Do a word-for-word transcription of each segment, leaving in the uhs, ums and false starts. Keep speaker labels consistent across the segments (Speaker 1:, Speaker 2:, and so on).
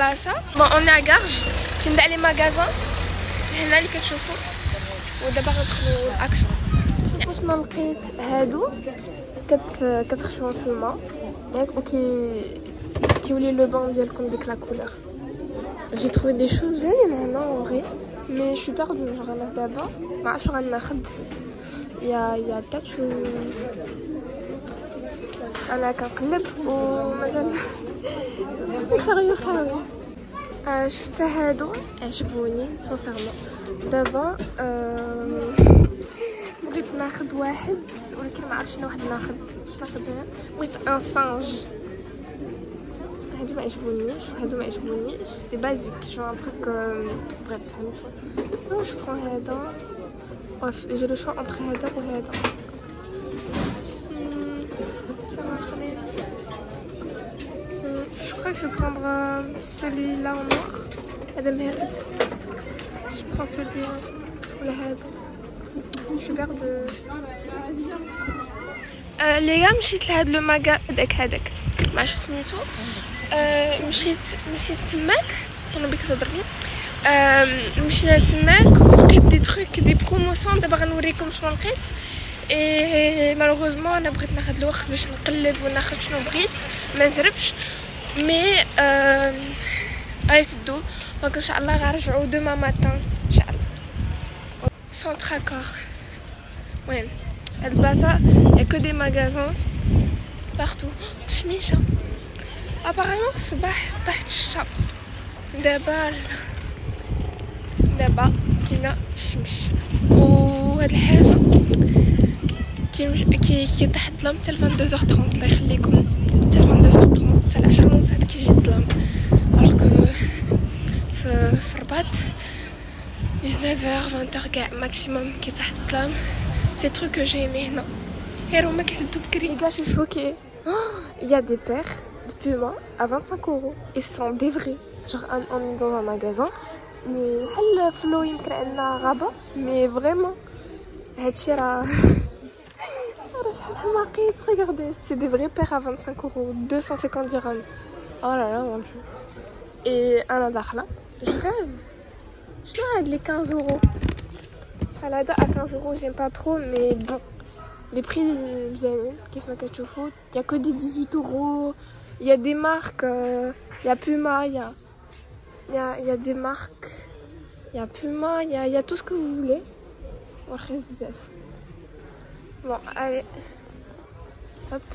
Speaker 1: بلاصه. بون اوني ا كارج كي ندع لي ماغازان هنا اللي كتشوفوا. ودابا غندخلوا الاكشن. شوفوا شنو لقيت. هادو كت كتخشوا في الماء ياك وكي كيولي لو بون ديالكم ديك لا كولور. جي تروفي دي شوز زوينين هنا اون فري مي شو بيردو. جوغ انا دابا ما عرفتش غناخد. يا يا تاتشو انا كنقلب ومازال شغل خاوي. آه شفت هادو عجبوني سونسيرمون. دابا آه بغيت ناخد واحد ولكن ما عرفتش شنو واحد ناخد. واش ناخد انا؟ بغيت ان سانج. هادو ما عجبونيش وهادو ما عجبونيش. سي بازيك جو ان تروك بغيت فهمتوا. واش برون هذا. بريف جي لو شوا انتر هذا وهذا. Je crois que je vais prendre euh, celui-là en noir. Adam Harris. Je prends celui-là. Ou la هذا. Je suis peur de. Euh, les gars, مشيت لهاد لو ماغا هذاك هذاك. ما عرفتش سميتو. Euh, مشيت مشيت تماك. طلب بك تهضرني. Euh, مشيت تماك ولقيت دي تروك دي بروموسيون. دابا غنوريكم شنو لقيت. اي مالوغوزمون انا بغيت ناخذ الوقت باش نقلب وناخذ شنو بغيت ما نزربش مي غيسدو دونك ان شاء الله غنرجعو دوما ماتان ان شاء الله. سونتر اكور. المهم هاد البلاصه يا كو دي ماغازان بارتو. شميشه ابارامون الصباح طاحت الشتا. دابا دابا كاينه الشمس وهاد الحاجه كي كي كي طاح الظلام حتى ل اثنين عشر ثلاثين. الله يخليكم حتى ل اثنين عشر ثلاثين حتى ل عشرة ونص عاد كيجي الظلام. الوغ كو في في الرباط تسعطاش عشرة كاع ماكسيموم كيطيح الظلام. سي تروك كو جيمي هنا. غير هما كيسدو بكري. لي كاع شو شوكي. يا دي بير de Puma à vingt-cinq euros. Ils sont des vrais. Genre on est dans un magasin. Mais بحال فلو يمكن عندنا غابة مي فريمون هادشي راه راه شحال حماقيت. Regardez, c'est des vrais paires à vingt-cinq euros, deux cent cinquante dirhams. Oh là là mon dieu. Et انا داخله je rêve. شنو هاد لي quinze euros. بحال هذا à quinze euros j'aime pas trop mais bon les prix مزيانين كيف ما كتشوفوا. Il y a que des dix-huit euros. Il y a des marques, il y a Puma, il y a il y a il y a des marques. Il y a Puma, il y a, il y a tout ce que vous voulez. Bon, allez. Hop.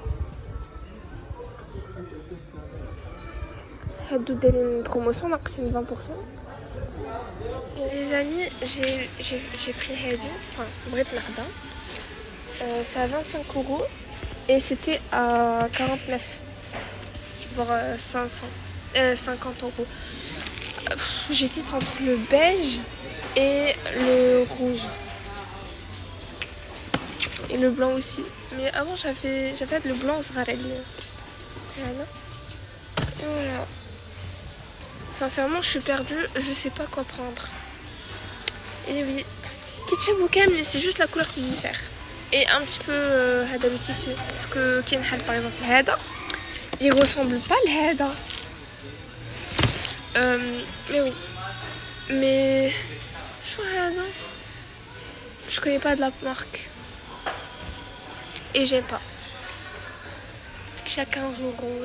Speaker 1: Hadou une promotion, maximum vingt pour cent. Les amis, j'ai pris Hadi, enfin, Brit Narda. Euh, c'est à vingt-cinq euros et c'était à quarante-neuf, voire cinq cents, euh, cinquante euros. J'hésite entre le beige et le rouge et le blanc aussi, mais avant j'avais j'avais le blanc au Zrareli. Voilà. Voilà. Sincèrement je suis perdue, je sais pas quoi prendre. Et oui, Kitchen mais c'est juste la couleur qui diffère et un petit peu euh, hada le tissu parce que Kenhal par exemple hada il ressemble pas à hada. Euh, mais oui, mais je connais pas de la marque et j'aime pas. J'ai quinze euros.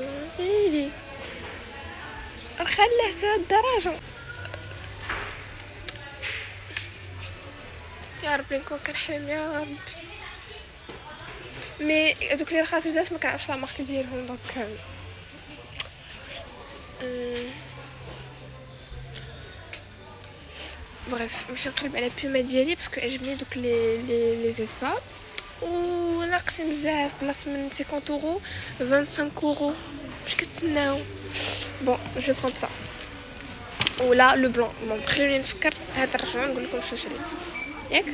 Speaker 1: خليه ساعة الدراجة. يا ربي نكون كنحلم يا ربي. مي دوك اللي رخاص بزاف ما كنعرفش لا مارك ديالهم دونك bref ماشي نقلب على بيما ديالي باسكو عجبني دوك لي لي لي زيسبا وناقصين بزاف بلاص من cinquante euros vingt-cinq euros. واش كتسناو؟ بون جو برونط سا ولا لو بلون. بون خليوني نفكر هاد الرجوع نقول لكم شنو شريت ياك.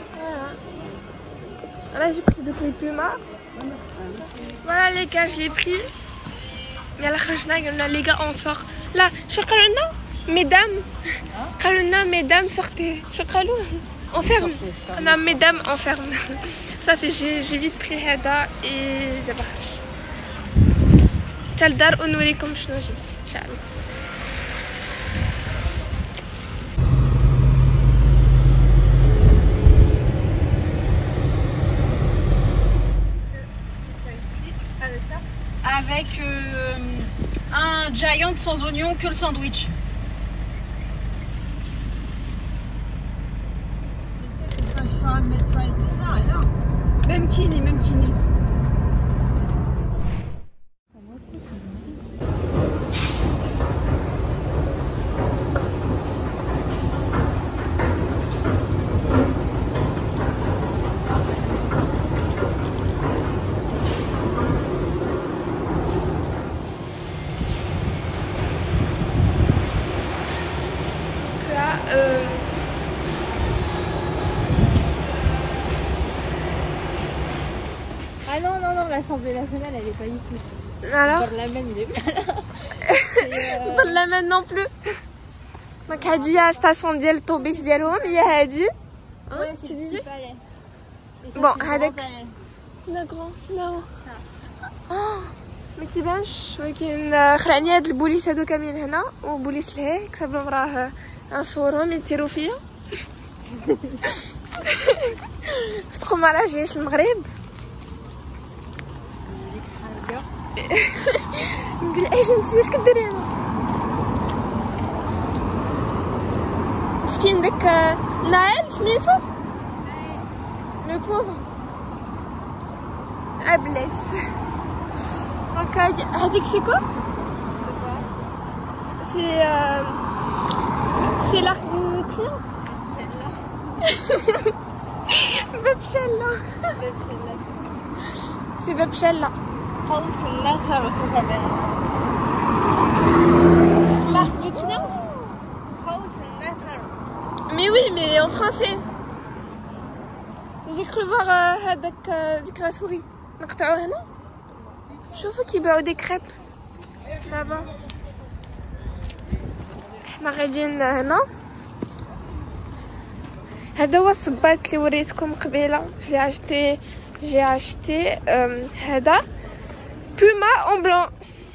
Speaker 1: انا جي بري دوك لي بيما. فوالا لي غا جو لي بري. يلا خرجنا قلنا لي غا اون سور. لا شو قالوا لنا mesdames قالوا لنا mesdames sortez. شو قالوا on ferme. انا mesdames on ferme. صافي جي جي فيت بري هذا اي دابا خرج حتى لدار ونوريكم شنو جبت ان شاء الله.
Speaker 2: avec euh, un giant sans oignon que le sandwich. Sage-femme, médecin et tout ça, et là. Même kiné, même kiné.
Speaker 1: Euh...
Speaker 3: Ah non, non, non, l'Assemblée nationale, elle est pas ici.
Speaker 1: Alors
Speaker 3: Parlement, il est pas là.
Speaker 1: Parlement non plus. Donc هادي هي ستاسيون ديال الطوبيس ديالهم هي هادي.
Speaker 3: Ouais, c'est le petit palais.
Speaker 1: Bon, هذاك لا غران لا ما كيبانش، ولكن خلعني هاد البوليس هادو كاملين هنا، وبوليس لهيه كتب لهم راه نصورهم يتيروا فيا. صدقوا ما راه جايش المغرب. نقول ايش انتي واش كديري هنا؟ مسكين داك نايل سميتو لو بوفر عبلات. دونك هاديك سي كوا سي سي لارك دو تريومف. باب شلة. سي باب شلة.
Speaker 3: قوس النصر ça s'appelle.
Speaker 1: L'arc du triomphe.
Speaker 3: قوس النصر.
Speaker 1: Mais oui, mais en français. J'ai cru voir هذاك ديك لا سوري نقطعوه هنا. شوفوا كيبيعوا دي كريب دابا. حنا غاديين هنا. هذا هو الصباط اللي وريتكم قبيله. جي عشتي جي عشتي هذا بوما اون بلون.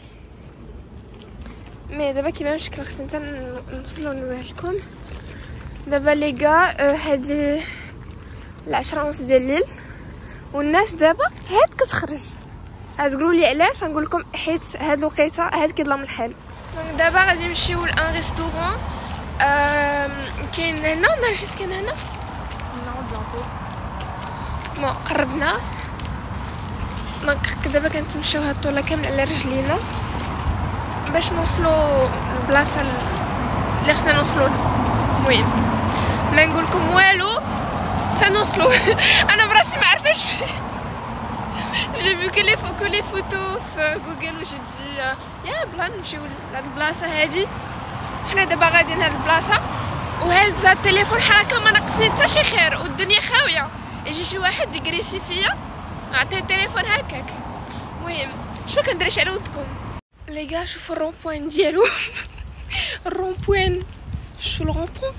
Speaker 1: مي دابا كيبان شكل خصني حتى نوصلو نوريه لكم. دابا لي غا هادي العشرة ونص ديال الليل والناس دابا هاد كتخرج. هاد تقولوا لي علاش؟ غنقول لكم حيت هاد الوقيته هاد كيظلم الحال. دونك دابا غادي نمشيو لان ريستورون كاين هنا. نرجس كاين هنا
Speaker 3: Non, bientôt.
Speaker 1: بون قربنا. دونك دابا كنتمشيو هاد الطوله كامل على رجلينا باش نوصلوا البلاصه اللي خصنا نوصلوا لها. المهم ما نقول لكم والو حتى نوصلوا. انا براسي ما عارفاش. جي فيو كو لي فوكو لي فوتو في جوجل وجي دي يا بلا نمشيو لهاد البلاصه هادي. حنا دابا غاديين هاد البلاصه وهز التليفون حركه ما ناقصني حتى شي خير والدنيا خاويه. يجي شي واحد يكريسي فيا نعطيه التليفون هكاك. المهم شنو كندير على ودكم لي غا؟ شوفوا الرون بوين ديالو. الرون بوين شو الرون بوين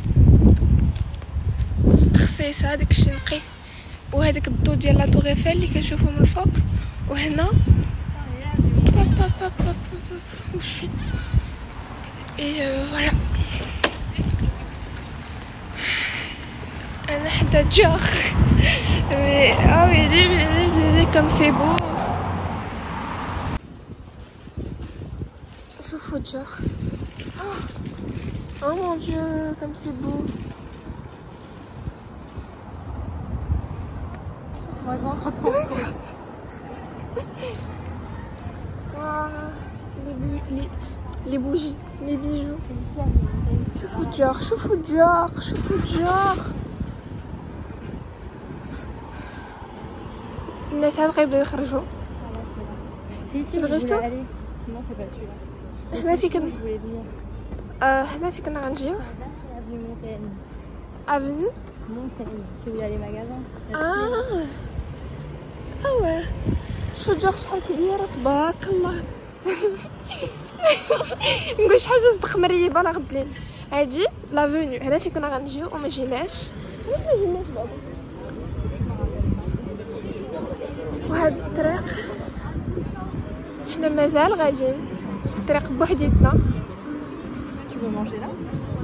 Speaker 1: خصيصه داكشي نقي. وهذاك الضو ديال لا طور ايفل اللي كنشوفو من الفوق. وهنا با با با با وش اي فوالا. انا حدا جاخ مي اه وي دي كم سي بو. شوفوا جاخ. Oh mon dieu, comme c'est beau.
Speaker 3: Voisin, quand on court.
Speaker 1: Wow, les, bu les, les bougies, les bijoux.
Speaker 3: C'est ici à Mérida.
Speaker 1: شوفوا الجار شوفوا الجار شوفوا الجار. الناس هاد غيبداو يخرجوا.
Speaker 3: C'est ici,
Speaker 1: le
Speaker 3: je
Speaker 1: resto?
Speaker 3: voulais aller. Non, c'est pas celui-là.
Speaker 1: هنا في كن
Speaker 3: Je voulais venir.
Speaker 1: آه هنا في كنا غنجيو.
Speaker 3: Là, c'est l'avenue Montaigne.
Speaker 1: Avenue
Speaker 3: Montaigne, c'est où il y a les magasins.
Speaker 1: اه اه واه شو الجار شحال كبيره تبارك الله. نقول شحال صدق مريبه لا غد الليل. هادي لافوني هنا في كنا غنجيو وما جيناش. علاش ما جيناش بعدا؟ وهاد الطريق حنا مازال غاديين في الطريق بوحديتنا.
Speaker 3: Tu veux manger là?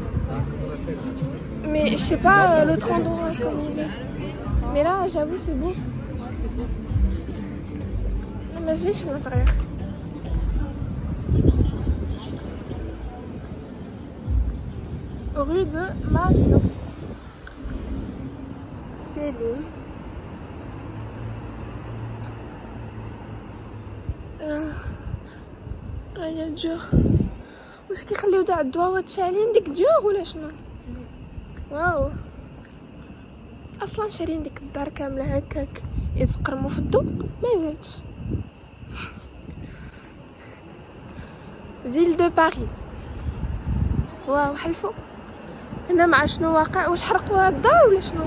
Speaker 1: Mais je sais pas euh, l'autre endroit comme il est. Mais là j'avoue c'est beau. ما زوينش الطريق. rue de Marino. Céline. راهي جوغ. واش كيخليو تاع الدواوات شاعلين ديك جوغ ولا شنو؟ واو. اصلا شارين ديك الدار كامله هكاك يتقرموا في الضوء ما جاتش. فيل دو باري. واو حلفوا هنا مع شنو واقع. واش حرقوا هاد الدار ولا شنو؟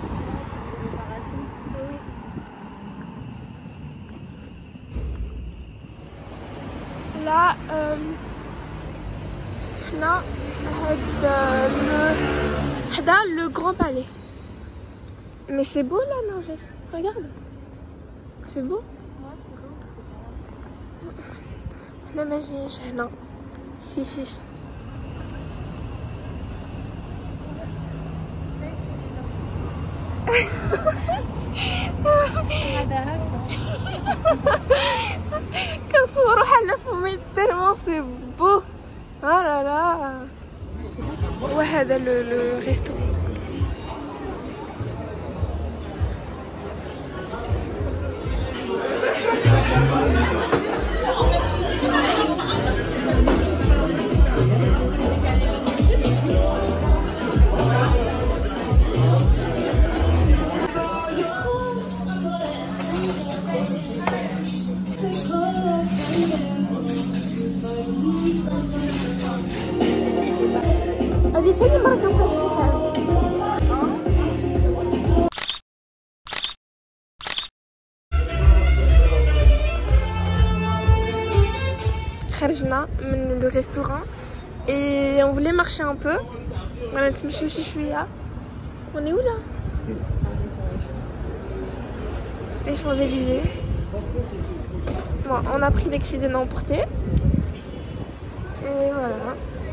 Speaker 1: لا حنا هاد حدا لو غران بالي. Mais c'est beau là, non, regarde. C'est beau.
Speaker 3: Ouais, c'est beau.
Speaker 1: هنا ما جيش هنا فيفيش. كنصورو حنا فمي تيرمون سي بو. اه لا لا. وهذا لو لو ريستو. هذه ثاني مرة كنطيح شي حاجة. خرجنا من لو ريستوران et on voulait marcher un peu. غادي نتمشيو شي شوية. On est où là? Les Champs-Élysées. Bon, on a pris des cuisines à emporter. Et voilà.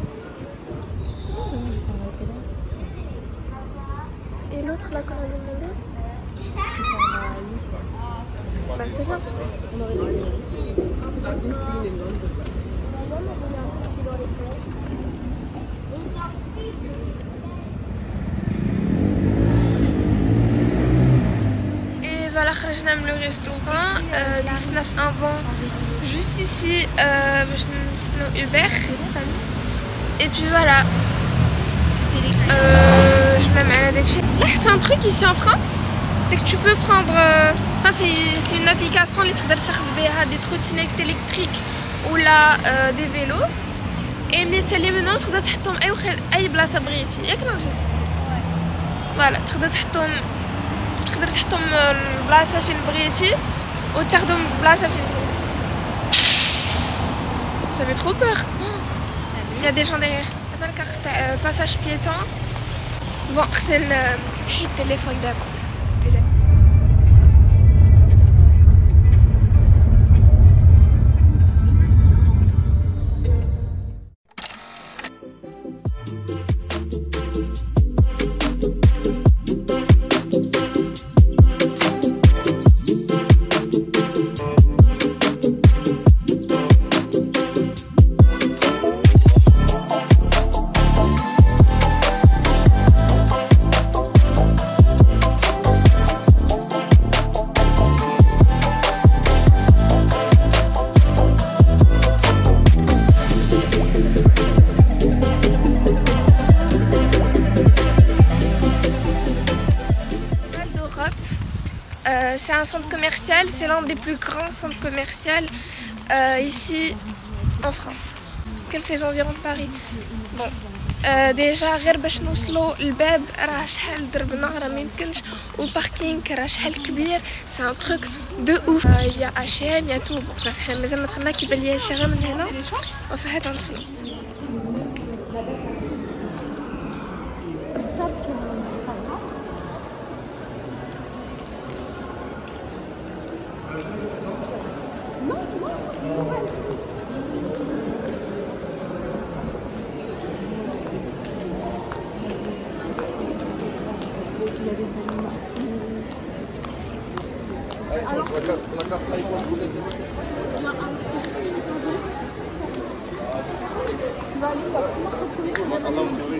Speaker 1: Et l'autre là qu'on avait demandé? Bah c'est bien. Et voilà, خرجنا من le restaurant. جلسنا في un banc juste ici باش نستناو Uber. Et puis voilà. Euh, je mets معنا داكشي. Là, c'est un truc ici en France, c'est que tu peux prendre. Enfin, c'est une application اللي تقدر تاخذ بها des trottinettes électriques ou là euh, des vélos. Et ملي تسالي منهم تقدر تحطهم اي وخ... اي بلاصه بغيتي ياك نرجس. فوالا تقدر تحطهم تقدر تحطهم البلاصه فين بغيتي وتاخذهم بلاصه فين بغيتي. J'avais trop peur. Il y a des gens derrière. C'est pas le carte euh, passage piéton. Bon, c'est le téléphone d'abord. Euh, c'est un centre commercial, c'est l'un des plus grands centres commerciaux euh, ici en France. Quel fait les environs de Paris. Bon, euh, déjà غير باش نوصلوا الباب راه شحال دربنا راه ما يمكنش والباركينغ راه شحال كبير. سي ان تروك دو اوف. يا اش ام يا تو. بون حنا مازال ما دخلنا كيبان ليا شي غير من هنا وصحيت ندخلوا.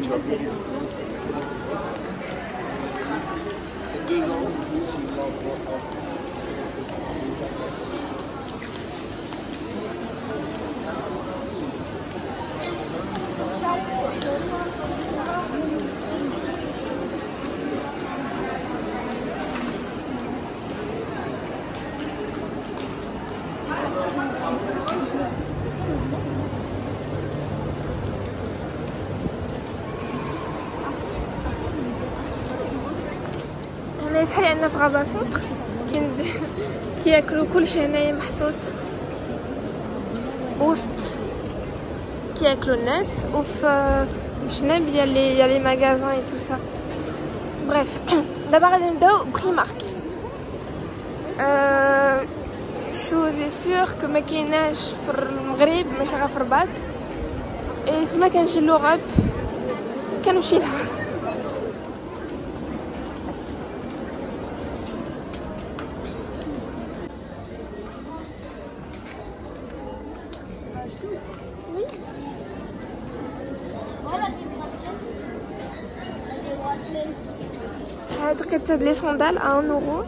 Speaker 4: deux ans, si vous en
Speaker 1: هنايا بحال عندنا في غابة سونطر كياكلو كلشي هنايا محطوط وسط كياكلو الناس وفي الجناب يا لي يا لي ماغازان اي تو سا. بريف دابا غادي نبداو بريمارك. أه شو سي سيغ كو ما كايناش في المغرب ماشي غير في الرباط اي فما كنجي لوغوب كنمشي لها. هاد لي صندال à un euro.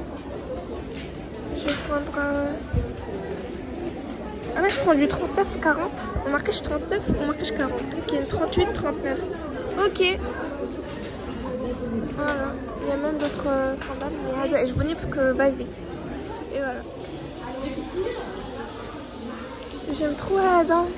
Speaker 1: Je vais prendre un... Ah là je prends du trente-neuf quarante. On marquait trente-neuf, on marquait quarante. Ok, trente-huit trente-neuf. Ok. Voilà. Il y a même d'autres sandales, mais je venais que basique. Et voilà. J'aime trop la dent.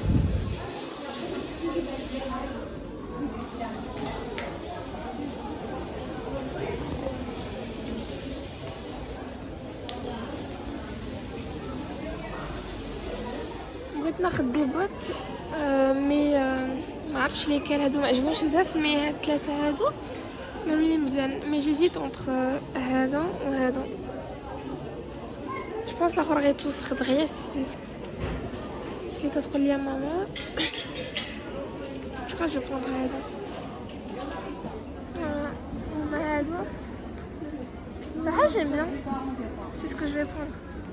Speaker 1: بغيت ناخد دي بوت آه مي آه ما عرفتش لي كان هادو ما عجبونيش بزاف مي هاد الثلاثه هادو بانوا لي مزيان مي جيزيت اونطخ هذا وهذا. جو بونس الاخر غيتوسخ دغيا سي اللي كتقول لي ماما. جو جو بونس هذا هما هادو صراحه جيم بيان سي سكو جو في بونس.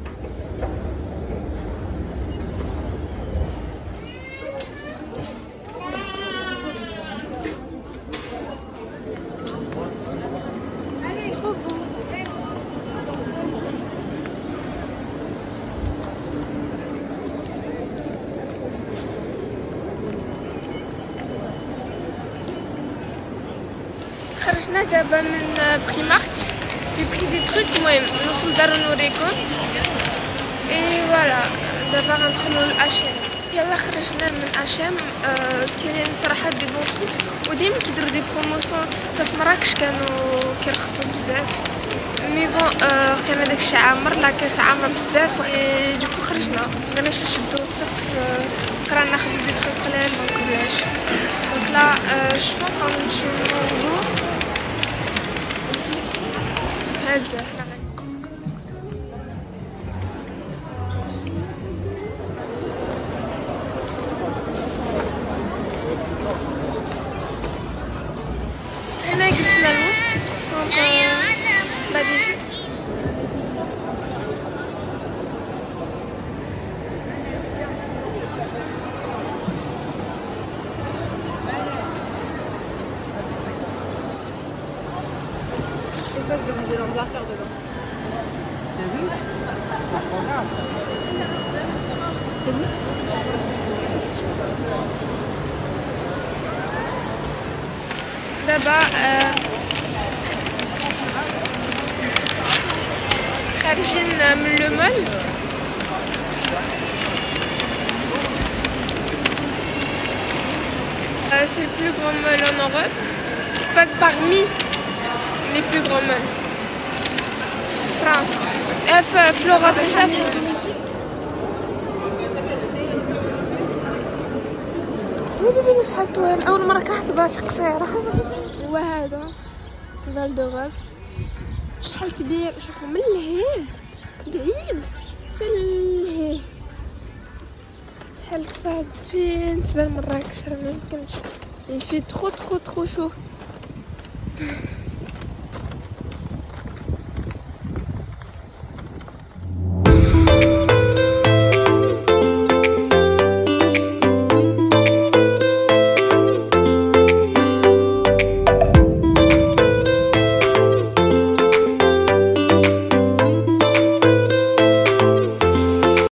Speaker 1: خرجنا دابا من بريمارك جي بري دي تروك المهم نوصل دار نوريكم اي فوالا. دابا غندخلو لاشام. يلا خرجنا من اشام. آه كاينين صراحه دي بون تروك وديما كيديروا دي بروموسيون حتى في مراكش كانوا كيرخصوا بزاف مي بون آه كان هذاك الشيء عامر لا كاس عامره بزاف اي دوكو خرجنا بغيناش نشدو الصف. قرا ناخذ دي تروك قلال ما نقبلاش دونك لا جو بونس غنمشيو نمونغو هذا. هنا قسنا الوسط دونك لا ديجي
Speaker 2: ça, je vais ranger leurs affaires dedans. T'as vu? C'est bon?
Speaker 1: دابا خارجين من لو مول. C'est le plus grand mall en Europe. Pas parmi les plus grands malls. France. F Flora Béchaf. ويلي ويلي شحال طويل. أول مرة كنحسبها شي قصيرة. وهذا فال دو غاب شحال كبير. شوفوا من لهيه بعيد حتى لهيه شحال صاد. فين تبان مراكش راه ميمكنش. Il fait trop trop trop chaud.